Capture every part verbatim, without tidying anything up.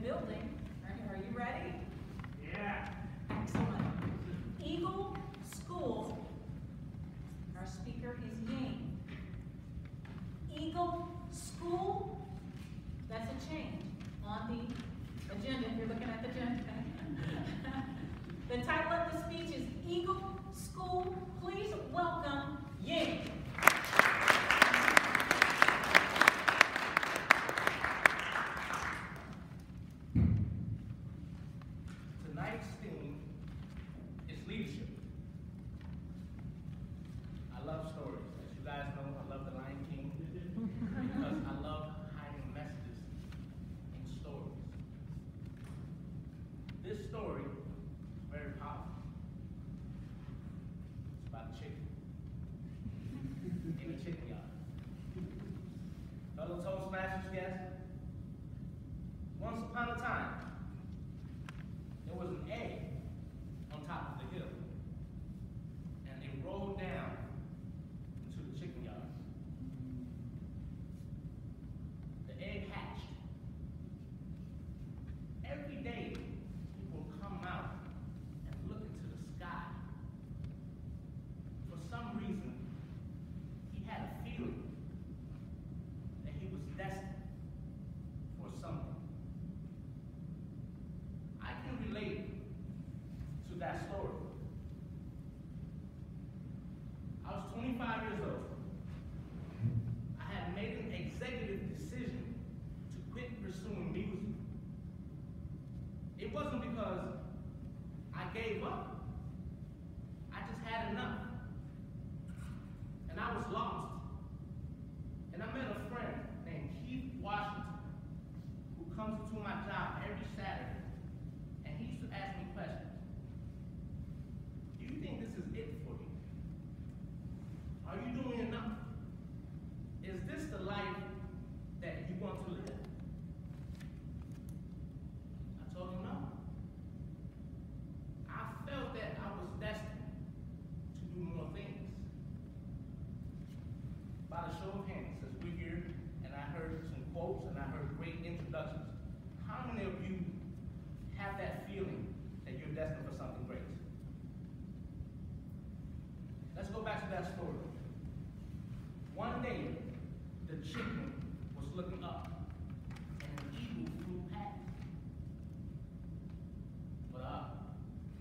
building. Are, are you ready? Yeah. Excellent. Eagle School. Our speaker is Ying. Eagle School. That's a change on the agenda if you're looking at the agenda. The title of the speech is Eagle School. Please welcome Ying. Tonight's theme is leadership. I love stories. As you guys know, I love The Lion King because I love hiding messages in stories. This story is very powerful. It's about a chicken in a chicken yard. Fellow Toastmasters guests, once upon a time, there was an egg on top of the hill, and it rolled down into the chicken yard. The egg hatched. Every day, people would come out and look into the sky. For some reason, he had a feeling that he was destined for something. I can relate to that story. I was twenty-five years old. I had made an executive decision to quit pursuing music. It wasn't because I gave up. I just had enough. And I was lost. And I met a friend named Keith Washington who comes into my job every Saturday. And he used to ask me questions. Do you think this is it for you? Are you doing enough? Is this the life that you want to live? I told him no. I felt that I was destined to do more things. By the show of hands, as we're here, and I heard some quotes and I heard great introductions, how many of you have that feeling that you're destined for something great? Let's go back to that story. One day, the chicken was looking up, and an eagle flew past. What up?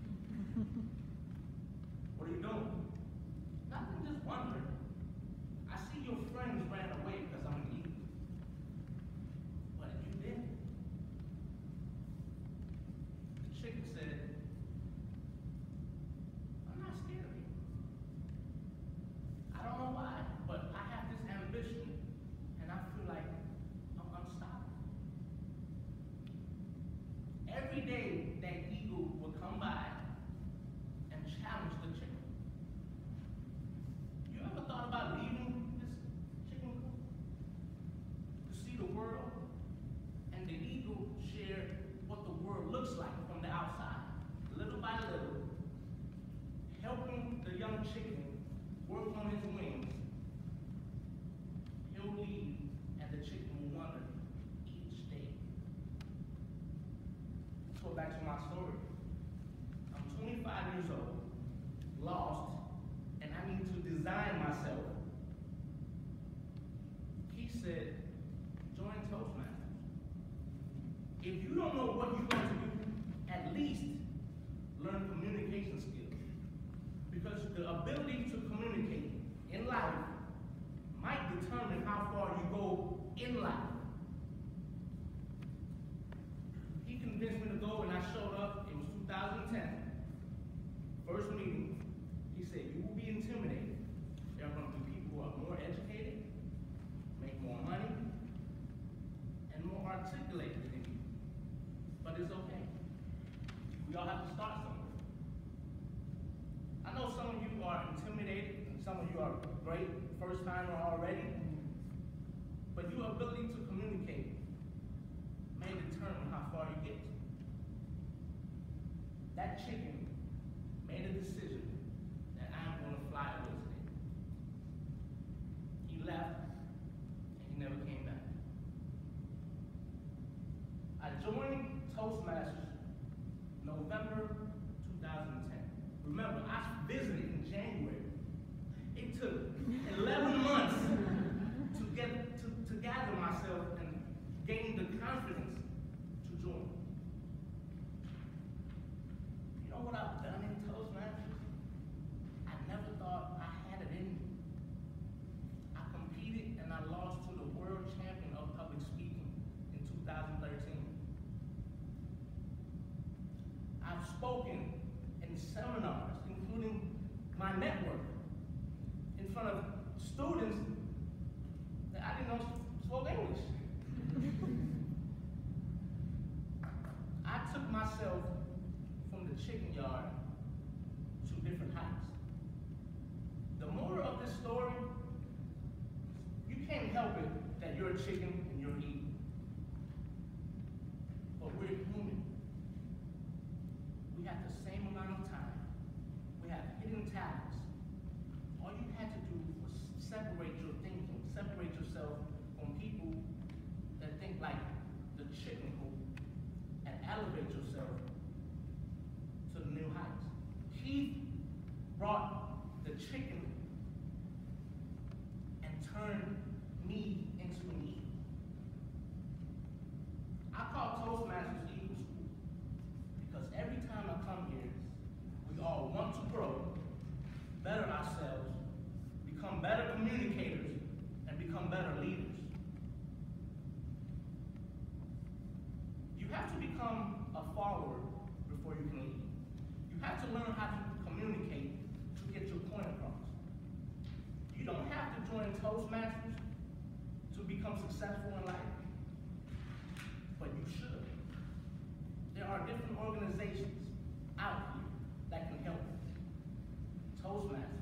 What are you doing? Nothing, just wondering. I see your friends ran away because I'm an eagle. What did you do? The chicken said, I'm not scared of you. I don't know why, but I have this ambition, and I feel like I'm unstoppable. Every day, that eagle would come by and challenge the chicken. You ever thought about leaving this chicken coop to see the world? And the eagle shared what the world looks like from the outside, little by little, helping the young chicken work on his wings. He'll leave, and the chicken will wonder each day. Let's go back to my story. I'm twenty-five years old, lost, and I need to design myself. He said, join Toastmasters. If you don't know what you're going to do, at least learn communication skills. Because the ability to communicate in life might determine how far you go in life. He convinced me to go, and I showed up. It was two thousand ten. First meeting, he said, you will be intimidated. There are going to be people who are more educated, make more money, and more articulated than you. But it's okay. We all have to start somewhere. I know some of you are intimidated, and some of you are great, first timer already, but your ability to communicate may determine how far you get. That chicken made a decision that I'm going to fly away today. He left, and he never came back. I joined students that I didn't know spoke English. I took myself from the chicken yard to different heights. The moral of this story, you can't help it that you're a chicken and you're eating. But we're human. We have the same amount of time. We have hidden talents. All you had to do was separate your thinking, separate yourself from people that think like the chicken coop, and elevate yourself to the new heights. Keith brought the chicken and turned me into an eagle. I call Toastmasters Eagle School because every time I come here, we all want to grow, better ourselves, become better communicators, and become better leaders. You have to become a follower before you can lead. You have to learn how to communicate to get your point across. You don't have to join Toastmasters to become successful in life, but you should. There are different organizations out here that can help you. Toastmasters